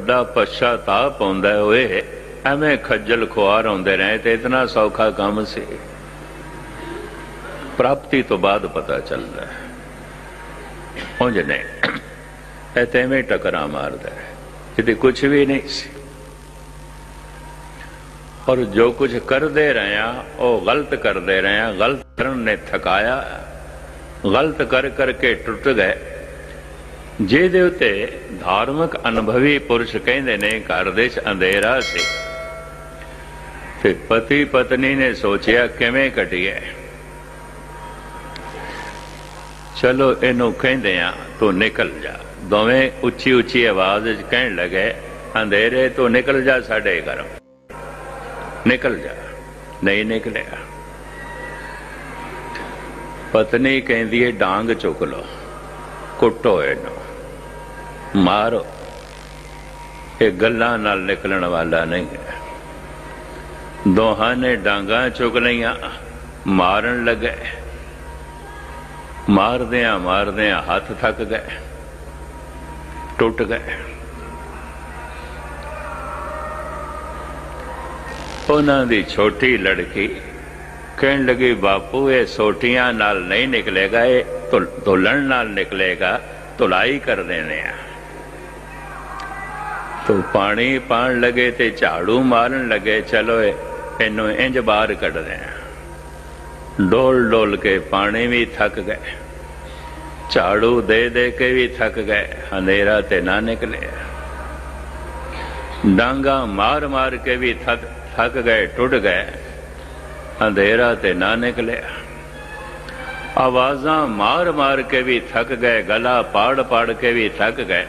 वड्डा पश्चाताप आउंदा है, ओए एवें खज्जल खुआर आउंदे रहे तो इतना सौखा काम से। प्राप्ति तो बाद पता चलता है, उंज नहीं एवें टकरा मारदा है, ये कुछ भी नहीं सी। और जो कुछ करते रहे वो गलत करते रहे, गलत करन ने थकाया, गलत कर करके टुट गए। ਜਿਹਦੇ ਉੱਤੇ धार्मिक अनुभवी पुरुष कहते ने घर दे अंधेरा से, ते पति पत्नी ने सोचिया किवें कटिए, चलो इनू कहते हैं तू निकल जा। दोवें उच्ची उच्ची आवाज कहन लगे, अंधेरे तो निकल जा साडे घरों, निकल जा। नहीं निकलिया। पत्नी कहती है डांग चुक लो, कुटो इनू, मारो, ये गल्लां नाल निकलण वाला नहीं है। दोहां ने डांगा चुक लिया, मारन लगे। मारदियां मारदियां हाथ थक गए, टुट गए। उन्हां दी छोटी लड़की कहन लगी, बापू ये सोटियां नाल नहीं निकलेगा, ये धुलन नाल निकलेगा, धुलाई कर देने। तो पानी पान लगे ते झाड़ू मारन लगे, चलो इनू इंज बाहर कढ़ दें। डोल डोल के पानी भी थक गए, झाड़ू दे दे के भी थक गए, अंधेरा ते ना निकले। डांगा मार मार के भी थक गए, टुट गए, अंधेरा ते ना निकले। आवाज़ां मार मार के भी थक गए, गला पाड़ पाड़ के भी थक गए,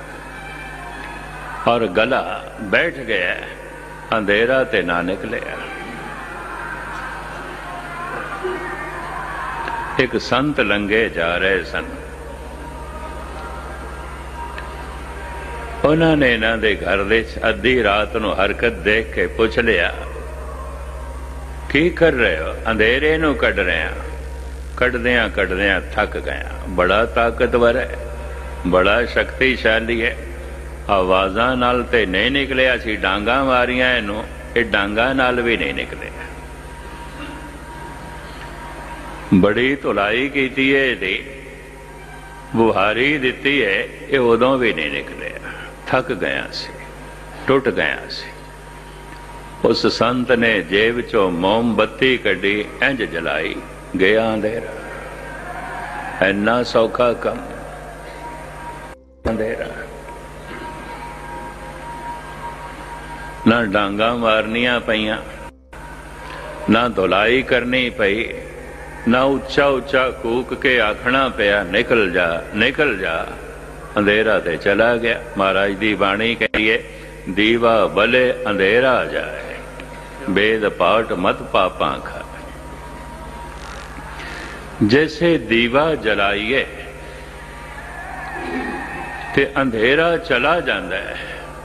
और गला बैठ गया, अंधेरा ते ना निकले। एक संत लंघे जा रहे सन, उन्होंने इन्हां दे घर दे अद्धी रात नूं हरकत देख के पुछ लिया, की कर रहे हो? अंधेरे नूं कढ़ रहे हैं। कढ़दियां थक गया। बड़ा ताकतवर है, बड़ा शक्तिशाली है, आवाज़ां नाल ते नहीं निकलिया सी, डांगा मारियां इनू, ये डांगा नाल भी नहीं निकले। बड़ी धुलाई कीती है, इहदी बुहारी दिती है, ये उदों भी नहीं निकले। थक गया सी, टुट गया सी। उस संत ने जेब चो मोमबत्ती कढ़ी, इंज जलाई, गया अंधेरा। इन्ना सौखा कम, अंधेरा। ना डांगा मारनिया पईयां, ना धुलाई करनी पई, ना उच्चा उच्चा कूक के आखना पिया निकल जा निकल जा। अंधेरा ते चला गया। महाराज दी बाणी कहिए, दीवा बले अंधेरा जाए, बेद पाट मत पापा खाए। जैसे दीवा जलाइए ते अंधेरा चला जाता है,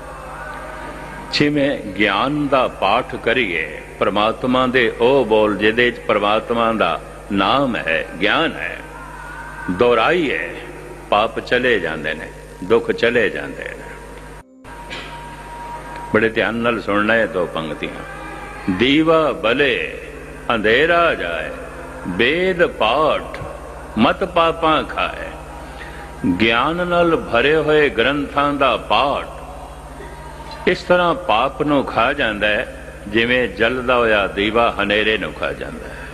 जिमें ज्ञान दा पाठ करिए, परमात्मा दे ओ बोल जिहदे च परमात्मा दा नाम है, ज्ञान है, दोहराइए, पाप चले जाते ने, दुख चले जाते हैं। बड़े ध्यान नाल सुनना है दो पंक्तियां। दीवा बले अंधेरा जाए, वेद पाठ मत पापा खाए। ज्ञान नाल भरे हुए ग्रंथां दा पाठ इस तरह पाप नूं खा जाता है, जिवें जलदा होया दीवा हनेरे नूं खा जाता है।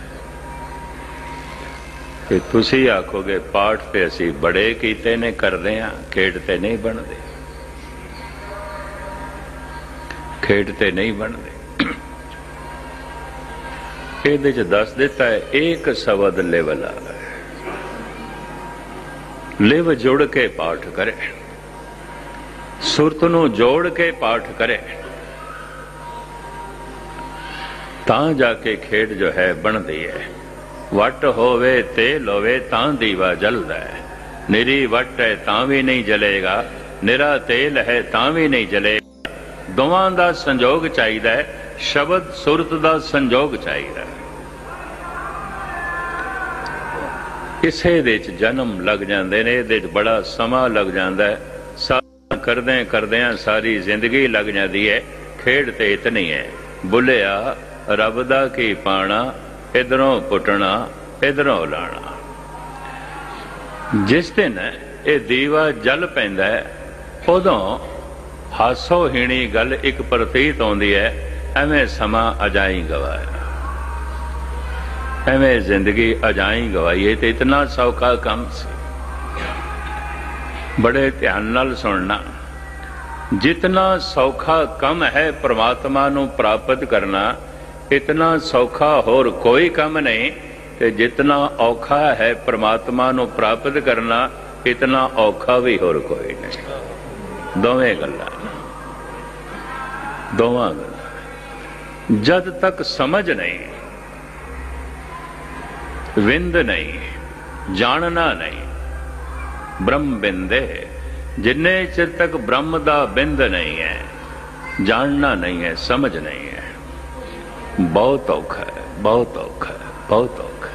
कि तुसी आखोगे पाठ ते असी बड़े कीते ने, करदे हां, खेड ते नहीं बनदे, खेड ते नहीं बनदे। ਇਹਦੇ ਚ दस दिता है, एक शब्द लेवला, लिव जुड़ के पाठ करे, सुरत नूं जोड़ के पाठ करे, तां जाके खेड जो है बनदी है। वट होवे तेल होवे तां दीवा जलदा है, निरी वट है तां भी नहीं जलेगा, निरा तेल है तां भी नहीं जलेगा। दोवां दा संजोग चाहिदा है, शब्द सुरत दा संजोग चाहिदा है। इसे दे च जन्म लग जांदे ने, इहदे च बड़ा समा लग जांदा है। करदे करदियां सारी जिंदगी लग जाती है। खेड ते इतनी है, बुलिया रब दा की पाना, इधरों पुटना इधरों लाना। जिस दिन ये दीवा जल पैंदा है, उदों हासो हीणी गल एक प्रतीत आउंदी है, एवें समा अजाई गवाया, एवें जिंदगी अजाई गवाई। तो इतना सौखा काम सी। बड़े ध्यान नाल सुनना, जितना सौखा कम है परमात्मा नूं प्राप्त करना, इतना सौखा होर कोई काम नहीं। ते जितना औखा है परमात्मा नूं प्राप्त करना, इतना औखा भी होर कोई नहीं। दोवें गल्लां, दोवां गल्लां। जद तक समझ नहीं, विंद नहीं, जानना नहीं, ब्रह्म बिंदे, जिन्ने चिर तक ब्रह्म दा बिंद नहीं है, जानना नहीं है, समझ नहीं है, बहुत औखा है, बहुत औखा है, बहुत औखा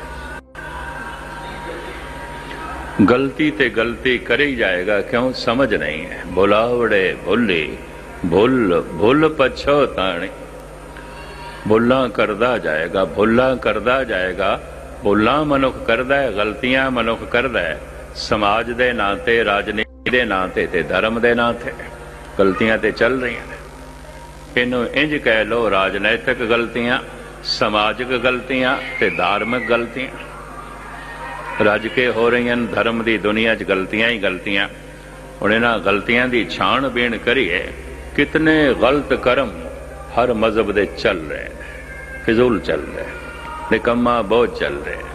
है। गलती ते गलती कर ही जाएगा, क्यों? समझ नहीं है। भुलावड़े भुली भुल भुल पछोताणी, भुल्ला करदा जाएगा, भुल्ला करदा जाएगा। भुल्ला मनुख करदा है, गलतियां मनुख करदा है, समाज दे नां ते, राजनीति दे नां ते, धर्म दे नां ते गलतियां ते चल रही हैं। इनू इंज कह लो, राजनैतिक गलतियां, समाजिक गलतियां ते धार्मिक गलतियां रज के हो रही हैं। धर्म की दुनिया च गलतियां ही गलतियां। हुण इन्हां गलतियां की छाणबीण करिए। कितने गलत कर्म हर मजहब दे चल रहे हैं, फिजूल चल रहे हैं, निकम्मा बहुत चल रहे हैं।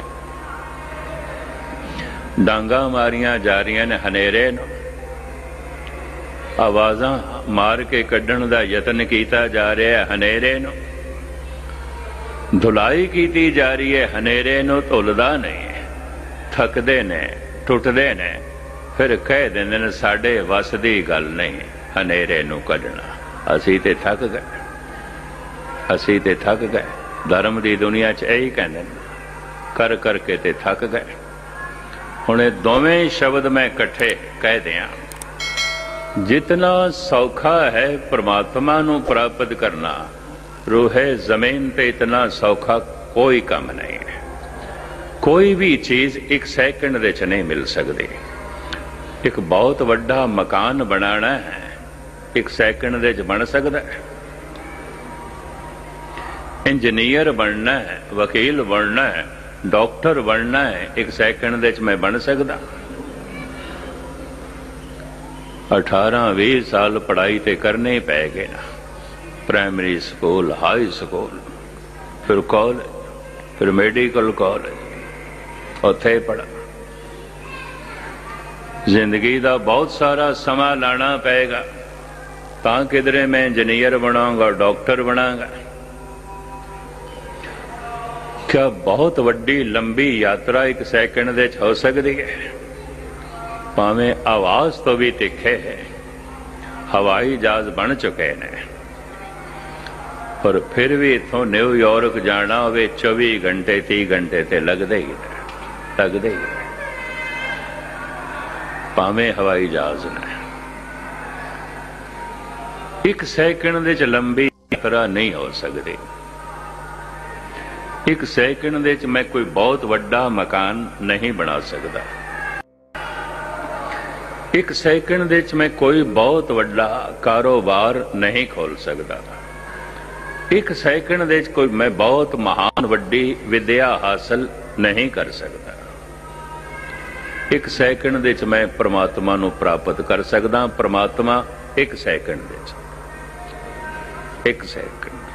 डांगा मारियां जा रही ने हनेरे नूं, आवाज़ां मार के कड्ढण दा यतन किया जा रहा है हनेरे नूं, धुलाई की जा रही है हनेरे नूं। धुलदा नहीं, थकदे ने, टुटदे ने, फिर कह दिंदे ने साडे वस दी गल नहीं हनेरे नूं कढना। असीं ते थक गए, असीं ते थक गए। धर्म की दुनिया च यही कहते हैं, कर करके ते थक गए। हुण ये दोवें शब्द मैं इकट्ठे कह दियां। जितना सौखा है परमात्मा नूं प्राप्त करना, रूहे जमीन ते इतना सौखा कोई काम नहीं है। कोई भी चीज एक सैकंड दे च नहीं मिल सकती। एक बहुत वड्डा मकान बनाना है, एक सैकंड दे च बन सकता है। इंजीनियर बनना है, वकील बनना है, डॉक्टर बनना है, एक सैकंड दे मैं बन सकदा। 18-20 साल पढ़ाई ते करने ही पै गए ना। प्राइमरी स्कूल, हाई स्कूल, फिर कॉलेज, फिर मेडिकल कॉलेज, उत्थे पढ़ा। जिंदगी का बहुत सारा समा लाना पेगा, तां किधरे मैं इंजीनियर बनाऊंगा, डॉक्टर बनाऊंगा। क्या बहुत वड्डी लंबी यात्रा एक सैकंड दे हो सकती है? भावें आवाज तो भी तिखे है, हवाई जहाज बन चुके ने, पर फिर भी इथों न्यूयॉर्क जाना हो 24 घंटे 30 घंटे ते लगते ही है, लगते ही है। भावें हवाई जहाज ने एक सैकंड दे च लंबी यात्रा नहीं हो सकती। एक सैकंड दे च मैं कोई बहुत वड्डा मकान नहीं बना सकता। एक सैकंड दे च मैं कोई बहुत वड्डा कारोबार नहीं खोल सकता। एक सैकंड दे च कोई मैं बहुत महान वड्डी विद्या हासिल नहीं कर सकता। एक सैकंड दे च मैं परमात्मा नूं प्राप्त कर सकदा। परमात्मा एक सैकंड दे च, एक सैकंड,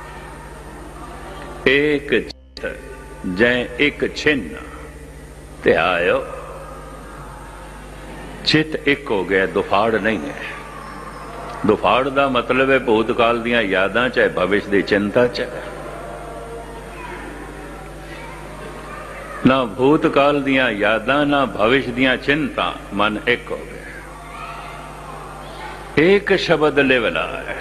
एक जै एक छिन्न ते आयो। चित एक हो गया, दुफाड़ नहीं है। दुफाड़ का मतलब है भूतकाल दियां यादां चाहे भविष्य की चिंता चाहे ना भूतकाल दियां यादां ना भविष्य दियां चिंता, मन एक हो गया। एक शब्द लेवला है,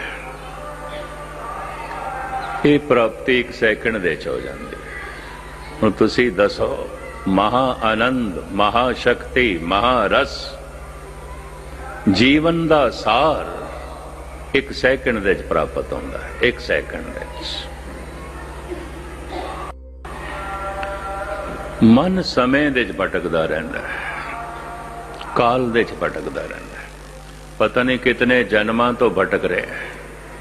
ये प्राप्ति एक सैकंड दे च हो जाती है। हुण तुसीं दसो, महा आनंद, महाशक्ति, महारस ਜੀਵਨ ਦਾ ਸਾਰ ਇੱਕ ਸੈਕਿੰਡ ਦੇ ਵਿੱਚ ਪ੍ਰਾਪਤ ਹੁੰਦਾ ਹੈ। ਇੱਕ ਸੈਕਿੰਡ ਦੇ ਵਿੱਚ ਮਨ ਸਮੇਂ ਦੇ ਵਿੱਚ ਭਟਕਦਾ ਰਹਿੰਦਾ ਹੈ, ਕਾਲ ਦੇ ਵਿੱਚ ਭਟਕਦਾ ਰਹਿੰਦਾ ਹੈ, ਪਤਾ ਨਹੀਂ ਕਿਤਨੇ ਜਨਮਾਂ ਤੋਂ ਭਟਕ ਰਿਹਾ ਹੈ,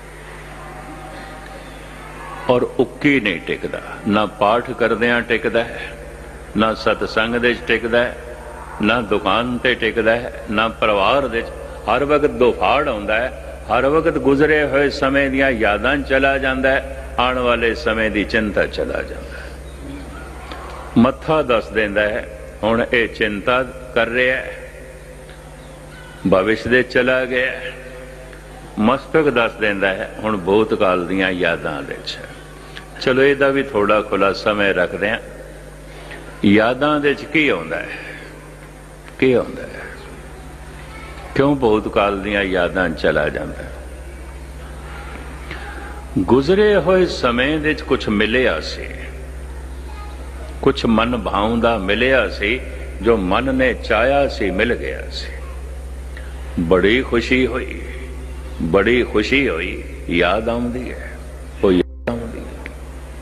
ਔਰ ਉੱਕੀ ਨਹੀਂ ਟਿਕਦਾ। ਨਾ ਪਾਠ ਕਰਦਿਆਂ ਟਿਕਦਾ ਹੈ, ਨਾ ਸਤਸੰਗ ਦੇ ਵਿੱਚ ਟਿਕਦਾ ਹੈ, ਨਾ ਦੁਕਾਨ ਤੇ ਟਿਕਦਾ ਹੈ, ਨਾ ਪਰਿਵਾਰ ਦੇ ਵਿੱਚ। ਹਰ ਵਕਤ ਦੁਫਾੜ ਆਉਂਦਾ ਹੈ, ਹਰ ਵਕਤ ਗੁਜ਼ਰੇ ਹੋਏ ਸਮੇਂ ਦੀਆਂ ਯਾਦਾਂ ਚਲਾ ਜਾਂਦਾ ਹੈ, ਆਉਣ ਵਾਲੇ ਸਮੇਂ ਦੀ ਚਿੰਤਾ ਚਲਾ ਜਾਂਦਾ ਹੈ। ਮੱਥਾ ਦੱਸ ਦਿੰਦਾ ਹੈ ਹੁਣ ਇਹ ਚਿੰਤਾ ਕਰ ਰਿਹਾ ਹੈ, ਭਵਿਸ਼ ਦੇ ਚਲਾ ਗਿਆ। ਮਸਤਕ ਦੱਸ ਦਿੰਦਾ ਹੈ ਹੁਣ ਭੂਤਕਾਲ ਦੀਆਂ ਯਾਦਾਂ ਦੇ ਵਿੱਚ। ਚਲੋ ਇਹਦਾ ਵੀ ਥੋੜਾ ਖੁਲਾਸਾ ਮੈਂ ਰੱਖਦੇ ਹਾਂ। ਯਾਦਾਂ ਦੇ ਵਿੱਚ ਕੀ ਆਉਂਦਾ ਹੈ, ਕੀ ਆਉਂਦਾ ਹੈ, ਕਿਉਂ ਭੂਤਕਾਲ ਦੀਆਂ ਯਾਦਾਂ ਚਲਾ ਜਾਂਦਾ ਹੈ? ਗੁਜ਼ਰੇ ਹੋਏ ਸਮੇਂ ਦੇ ਵਿੱਚ ਕੁਝ ਮਿਲਿਆ ਸੀ, ਕੁਝ ਮਨ ਭਾਉਂਦਾ ਮਿਲਿਆ ਸੀ, ਜੋ ਮਨ ਨੇ ਚਾਹਿਆ ਸੀ ਮਿਲ ਗਿਆ ਸੀ। ਬੜੀ ਖੁਸ਼ੀ ਹੋਈ, ਬੜੀ ਖੁਸ਼ੀ ਹੋਈ, ਯਾਦ ਆਉਂਦੀ ਹੈ, ਉਹ ਯਾਦ ਆਉਂਦੀ ਹੈ।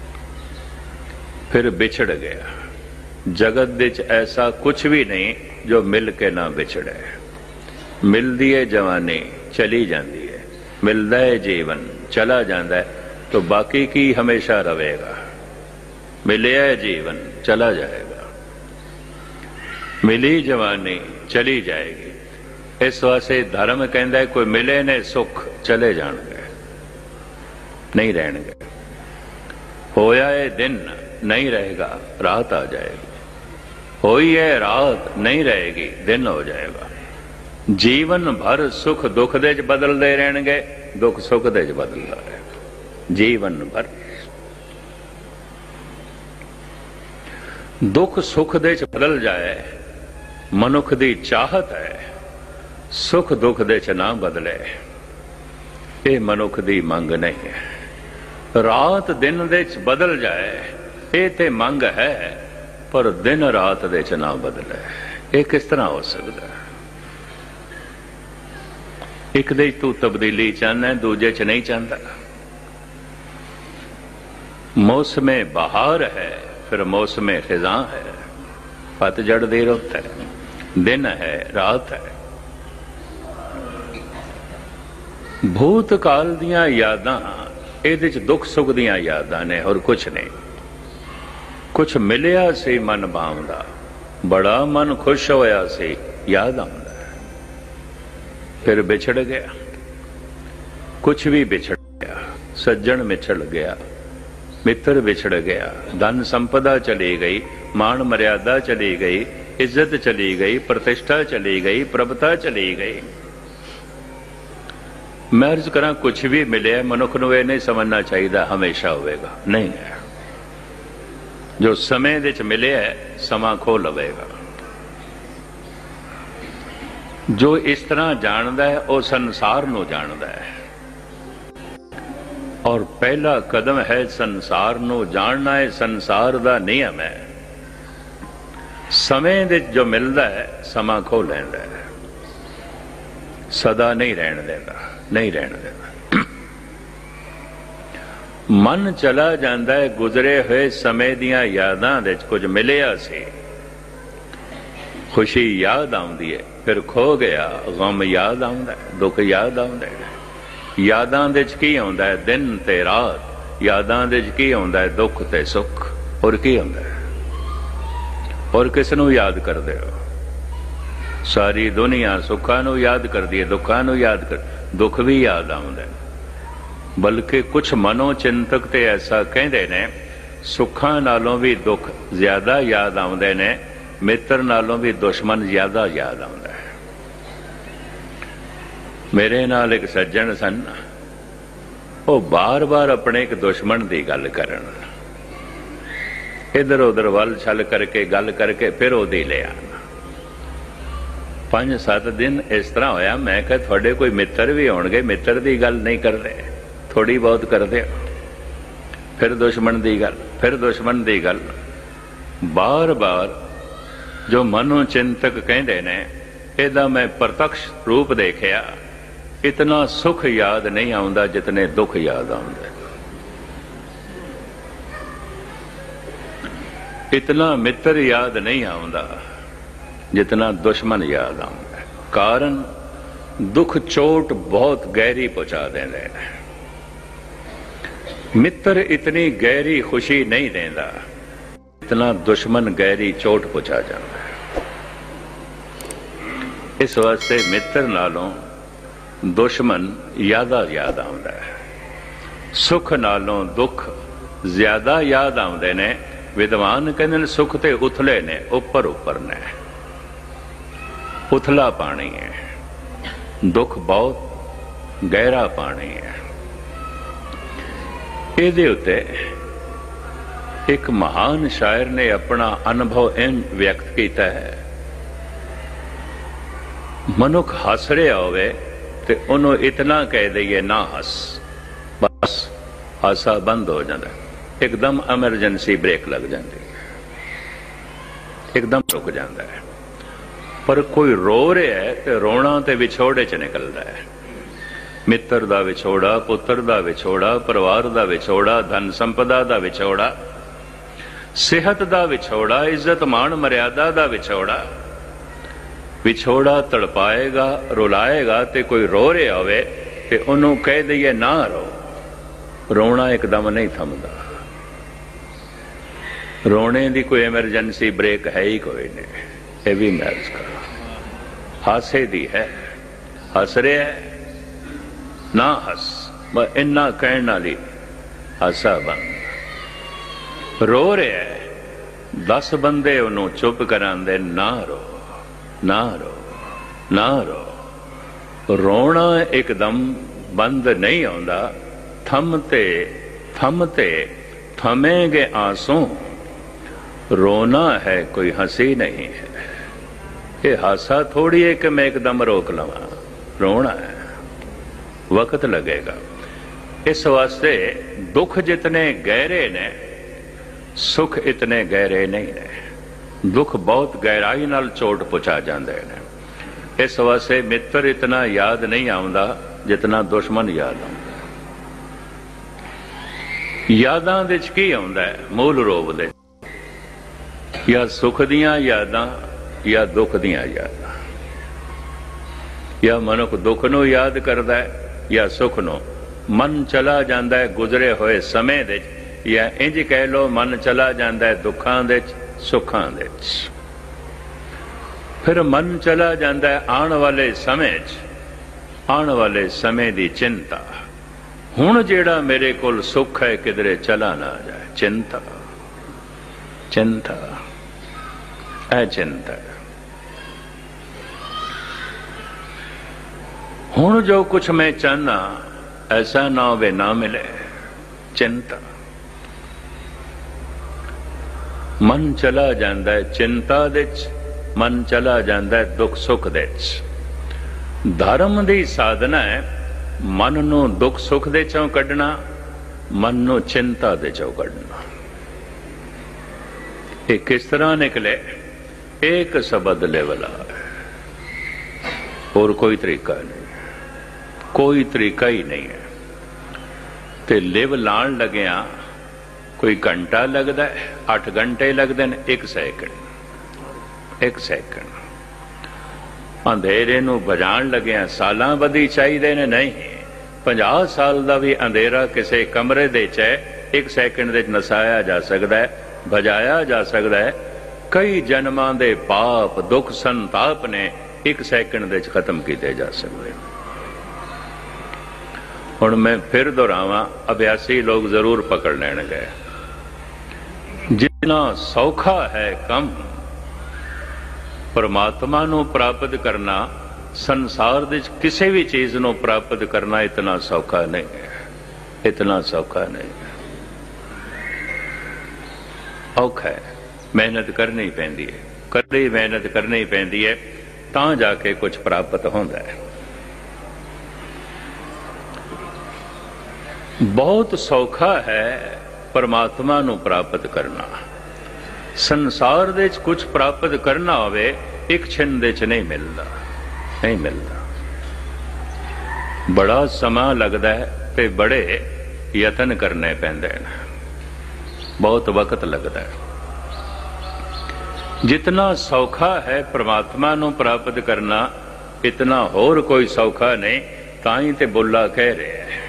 ਫਿਰ ਵਿਛੜ ਗਿਆ। ਜਗਤ ਵਿੱਚ ਐਸਾ ਕੁਝ ਵੀ ਨਹੀਂ ਜੋ ਮਿਲ ਕੇ ਨਾ ਵਿਛੜੇ। ਮਿਲਦੀ ਹੈ ਜਵਾਨੀ, ਚਲੀ ਜਾਂਦੀ ਹੈ, ਮਿਲਦਾ ਹੈ ਜੀਵਨ, ਚਲਾ ਜਾਂਦਾ ਹੈ, तो बाकी की हमेशा रहेगा। मिलिया जीवन चला जाएगा, मिली जवानी चली जाएगी। इस वास्ते धर्म कहता है कोई मिले ने सुख चले जाएंगे, नहीं रहेंगे। होया है दिन नहीं रहेगा, रात आ जाएगी। होई है रात नहीं रहेगी, दिन हो जाएगा। जीवन भर सुख दुख दे च बदलते रहणगे, दुख सुख दे च बदलता है जीवन भर। दुख सुख दे च बदल जाए मनुख दी चाहत है, सुख दुख दे च ना बदले ये मनुख दी मंग नहीं है। रात दिन दे च बदल जाए ये ते मंग है, पर दिन रात दे च ना बदले ये किस तरह हो सकता है? एक दे तू तब्दीली चाहना, दूजे च नहीं चाहता। मौसम बहार है, फिर मौसम खिजां है, पतझड़ दी रुत है, दिन है रात है। भूतकाल दियां यादां इहदे च दुख सुख दियां यादां ने, और कुछ नहीं। कुछ मिलिया सी मन भावदा, बड़ा मन खुश होया सी, याद आउंदा, फिर बिछड़ गया। कुछ भी बिछड़ गया, सज्जन बिछड़ गया, मित्र बिछड़ गया, धन संपदा चली गई, मान मर्यादा चली गई, इज्जत चली गई, प्रतिष्ठा चली गई, प्रभुता चली गई। मैं अर्ज करा कुछ भी मिले मनुख नूं इह नहीं समझना चाहिए हमेशा होवेगा, नहीं है। जो समय दे च मिले है समा खो लवेगा। जो इस तरह जानदा है वह संसार नूं जानदा है, और पहला कदम है संसार नूं जानना है। संसार दा नियम है, समय दे जो मिलता है समा खो लैंदा है, सदा नहीं रहन देता, नहीं रहन देता। मन चला जाता है, गुजरे हुए समय दियां यादां दे कुछ मिलिया सी, खुशी याद आउंदी है, फिर खो गया, गम याद आउंदा है, दुख याद आउंदा है। यादां दे च की आउंदा है, दिन ते रात। यादां दे च की आउंदा है, दुख ते सुख। और की आउंदा है? और किस नूं याद करदे हो? सारी दुनिया सुखां नूं याद करदी है, दुखां नूं याद कर, दुख भी याद आउंदा है। बल्कि कुछ मनोचिंतक ते ऐसा कहंदे ने सुखां नालों भी दुख ज्यादा याद आउंदे ने, मित्र नालों भी दुश्मन ज्यादा याद आउंदा है। मेरे नाल एक सज्जन सन, वो बार बार अपने एक दुश्मन की गल करन, इधर उधर वल छल करके गल करके फिर ओदी ले आना। 5-7 दिन इस तरह होया, मैं कहा थोड़े कोई मित्र भी होणगे, मित्र की गल नहीं करते, थोड़ी बहुत करते हो। फिर दुश्मन की गल, फिर दुश्मन की गल। बार बार जो मनोचिंतक कहते ने ਇਹਦਾ ਮੈਂ ਪ੍ਰਤੱਖ ਰੂਪ ਦੇਖਿਆ। ਇਤਨਾ ਸੁਖ ਯਾਦ ਨਹੀਂ ਆਉਂਦਾ ਜਿਤਨੇ ਦੁੱਖ ਯਾਦ ਆਉਂਦੇ। ਇਤਨਾ ਮਿੱਤਰ ਯਾਦ ਨਹੀਂ ਆਉਂਦਾ ਜਿਤਨਾ ਦੁਸ਼ਮਣ ਯਾਦ ਆਉਂਦਾ। ਕਾਰਨ ਦੁੱਖ ਚੋਟ ਬਹੁਤ ਗਹਿਰੀ ਪਹੁੰਚਾ ਦਿੰਦੇ ਨੇ। ਮਿੱਤਰ ਇਤਨੀ ਗਹਿਰੀ ਖੁਸ਼ੀ ਨਹੀਂ ਦਿੰਦਾ ਇਤਨਾ ਦੁਸ਼ਮਣ ਗਹਿਰੀ ਚੋਟ ਪਹੁੰਚਾ ਜਾਂਦਾ ਹੈ। ਇਸ ਵਾਸਤੇ ਮਿੱਤਰ ਨਾਲੋਂ ਦੁਸ਼ਮਣ ਜ਼ਿਆਦਾ ਯਾਦ ਆਉਂਦਾ ਹੈ। ਸੁਖ ਨਾਲੋਂ ਦੁੱਖ ਜ਼ਿਆਦਾ ਯਾਦ ਆਉਂਦੇ ਨੇ। ਵਿਦਵਾਨ ਕਹਿੰਦੇ ਨੇ ਸੁਖ ਤੇ ਉਥਲੇ ਨੇ, ਉੱਪਰ ਉੱਪਰ ਨੇ, ਉਥਲਾ ਪਾਣੀ ਹੈ। ਦੁੱਖ ਬਹੁਤ ਗਹਿਰਾ ਪਾਣੀ ਹੈ। ਇਹਦੇ ਉੱਤੇ ਇੱਕ ਮਹਾਨ ਸ਼ਾਇਰ ਨੇ ਆਪਣਾ ਅਨੁਭਵ ਇੰਝ ਵਿਅਕਤ ਕੀਤਾ ਹੈ। ਮਨੁੱਖ ਹੱਸ ਰਿਹਾ ਹੋਵੇ ਤੇ ਉਹਨੂੰ ਇਤਨਾ ਕਹਿ ਦਈਏ ਨਾ ਹੱਸ, ਬਸ ਹਾਸਾ ਬੰਦ ਹੋ ਜਾਂਦਾ। ਇੱਕਦਮ ਐਮਰਜੈਂਸੀ ਬ੍ਰੇਕ ਲੱਗ ਜਾਂਦੀ ਹੈ, ਇੱਕਦਮ ਰੁਕ ਜਾਂਦਾ ਹੈ। ਪਰ ਕੋਈ ਰੋ ਰਿਹਾ ਹੈ ਤੇ ਰੋਣਾ ਤੇ ਵਿਛੋੜੇ ਚ ਨਿਕਲਦਾ ਹੈ। ਮਿੱਤਰ ਦਾ ਵਿਛੋੜਾ, ਪੁੱਤਰ ਦਾ ਵਿਛੋੜਾ, ਪਰਿਵਾਰ ਦਾ ਵਿਛੋੜਾ, ਧਨ ਸੰਪਦਾ ਦਾ ਵਿਛੋੜਾ, ਸਿਹਤ ਦਾ ਵਿਛੋੜਾ, ਇੱਜ਼ਤ ਮਾਣ ਮਰਿਆਦਾ ਦਾ ਵਿਛੋੜਾ। ਵਿਛੋੜਾ ਤੜਪਾਏਗਾ, ਰੁਲਾਏਗਾ। ਤੇ ਕੋਈ ਰੋ ਰਿਹਾ ਹੋਵੇ ਤੇ ਉਹਨੂੰ ਕਹਿ ਦਈਏ ਨਾ ਰੋ। ਰੋਣਾ ਇੱਕਦਮ ਨਹੀਂ ਥੰਮਦਾ। ਰੋਣੇ ਦੀ ਕੋਈ ਐਮਰਜੈਂਸੀ ਬ੍ਰੇਕ ਹੈ ਹੀ ਕੋਈ ਨਹੀਂ। ਇਹ ਵੀ ਮੈਰਿਜ ਕਰੋ। ਹਾਸੇ ਦੀ ਹੈ, ਹੱਸ ਰਿਹਾ ਨਾ ਹੱਸ, ਬਸ ਇੰਨਾ ਕਹਿਣ ਨਾਲ ਹੀ ਹਾਸਾ ਬੰਦ। ਰੋ ਰਿਹਾ 10 ਬੰਦੇ ਉਹਨੂੰ ਚੁੱਪ ਕਰਾਉਂਦੇ ਨਾ ਰੋ, ਨਾ ਰੋ, ਨਾ ਰੋ। ਰੋਣਾ ਇੱਕਦਮ ਬੰਦ ਨਹੀਂ ਆਉਂਦਾ। ਥੰਮਤੇ ਥੰਮਤੇ ਥਮੇਗੇ ਆंसू। रोना है कोई हंसी नहीं है। ये हासा थोड़ी है कि मैं एकदम रोक लवा। रोना है, वक्त लगेगा। इस वास्ते दुख जितने गहरे ने सुख इतने गहरे नहीं ने। दुख बहुत गहराई नाल चोट पहुंचा जाते हैं। इस वास्ते मित्र इतना याद नहीं आउंदा जितना दुश्मन याद आउंदा। यादां दे च की आउंदा है? मूल रूप दे या सुख दियां यादां या दुख दियां यादां। या मनुख दुख नूं याद करदा है या सुख नूं। मन चला जांदा है गुजरे होए समय दे, या इंज कह लो मन चला जांदा है दुखां दे सुखां दे। फिर मन चला जांदा है आने वाले समय च, आने वाले समय दी चिंता। हुण जेड़ा मेरे कोल सुख है किधरे चला ना जाए। चिंता, चिंता, अचिंता। हुण जो कुछ मैं चाहना ऐसा ना होवे ना मिले। चिंता। मन चला जाता है चिंता दे च, मन चला जाता है दुख सुख दे च। धर्म दी साधना है मन नूं दुख सुख दे चों कढना, मन नूं चिंता दे चों कढना। ये किस तरह निकले? एक शब्द लेवला है और कोई तरीका नहीं, कोई तरीका ही नहीं है। ते लिव लाण लग्या कोई घंटा लगता है, 8 घंटे लगते हैं, 1 सैकंड, 1 सैकंड। अंधेरे नूं भजाण लग्या सालां बधी चाहिए ने। नहीं, 50 साल का भी अंधेरा किसी कमरे दे च 1 सैकंड दे नसाया जा सकता है, भजाया जा सकता है। कई जन्मां दे पाप दुख संताप ने 1 सैकंड दे खत्म किए जा सकते। हुण मैं फिर दोहरावां, अभ्यासी लोग जरूर पकड़ लैणगे। जितना सौखा है कम परमात्मा नूं प्राप्त करना, संसार दे किसी भी चीज नूं प्राप्त करना इतना सौखा नहीं है, इतना सौखा नहीं है। औखा है, मेहनत करनी पैंदी है, कड़ी मेहनत करनी पैंदी है, तां जाके कुछ प्राप्त होंदा है। बहुत सौखा है परमात्मा नूं प्राप्त करना। संसार दे कुछ प्राप्त करना होवे 1 छिन दे च नहीं मिलता। नहीं मिलता। बड़ा समा लगता है ते बड़े यतन करने पैंदे ने, बहुत वक्त लगता है। जितना सौखा है परमात्मा नूं प्राप्त करना, इतना होर कोई सौखा नहीं। ताई ते बुल्ला कह रहे हैं,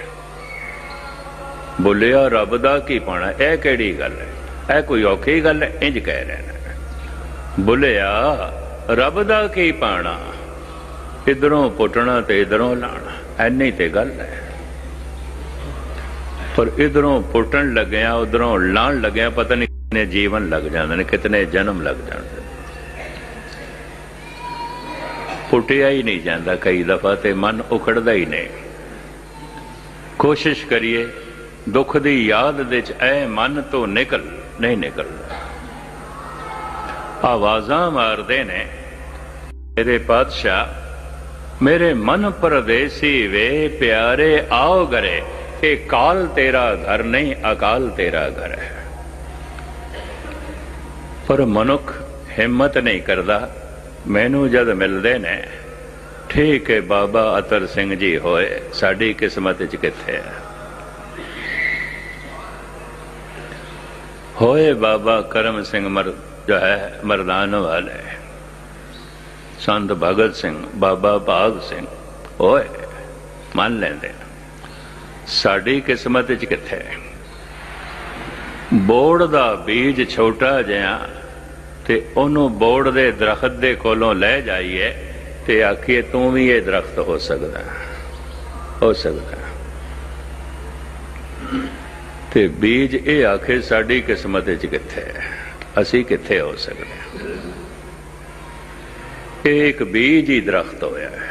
बुलिया रब दा की पाना। यह किहड़ी गल है? यह कोई औखी गल है? इंज कह रहे हैं, बुलिया रब दा की पाना, इधरों पुटना ते इधरों लाना, ऐनी ते गल है। पर इधरों पुटन लग्या उधरों लाण लग्या पता नहीं कितने जीवन लग जाते हैं, कितने जन्म लग जाते। पुटिया ही नहीं जाता कई दफा, तो मन उखड़ता ही नहीं। कोशिश करिए दुख की याद दे ऐ मन तो निकल नहीं निकलता। आवाज़ां मारदे ने मेरे पातशाह, मेरे मन परदेसी वे प्यारे आओ घरे, के काल तेरा घर नहीं अकाल तेरा घर है। पर मनुख हिम्मत नहीं करता। मैनू जद मिलते ने, ठीक है बाबा अतर सिंह जी होए, साड़ी किस्मत च किथे है। होए बाबा करम सिंह जो है मरदान वाले, संत भगत सिंह, बाबा भाग सिंह होए, मान लेंदे। साड़ी किस्मत च किथे? बोड़ दा बीज छोटा जिहा ते ओनू बोड़ दे दरख्त दे कोलों लै जाइए ते आखिए तू भी ये दरख्त हो सकदा, हो सकदा। ते बीज ये आखे साड़ी किस्मत च किथे है, असी किथे हो सकते। एक बीज ही दरख्त होया है।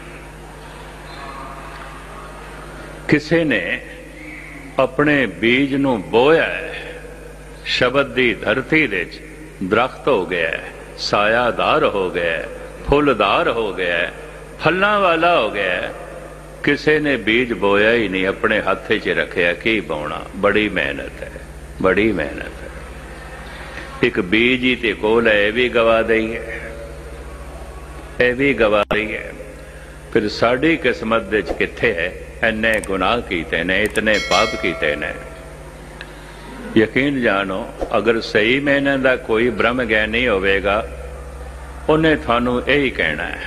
किसी ने अपने बीज नू बोया है, शब्द दी धरती दे दरख्त हो गया है, सायादार हो गया है, फुलदार हो गया है, फलों वाला हो गया है। किसी ने बीज बोया ही नहीं, अपने हाथ च रखिया की बोना। बड़ी मेहनत है, बड़ी मेहनत है। एक बीज ही ते कोल है, भी गवा देंगे, यह भी गवा देंगे। फिर साड़ी किस्मत दे किथे है? इन्ने गुनाह कीते ने, इतने पाप कीते ने। यकीन जानो, अगर सही मैने दा कोई ब्रह्म ज्ञानी होवेगा, उन्हें थानू यही कहना है,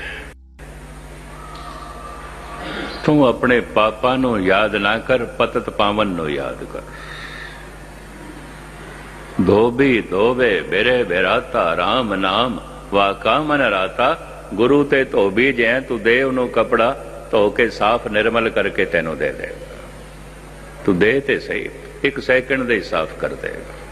तू अपने पापा नू याद ना कर, पतत पावन नू याद कर। धोबी धोवे बिरे बिराता, राम नाम वाका मन राता। गुरु ते धोबी जै, तू दे उन्हों कपड़ा धो के साफ निर्मल करके तेनों दे देगा। तू दे ते सही, एक सैकंड दे साफ कर देगा।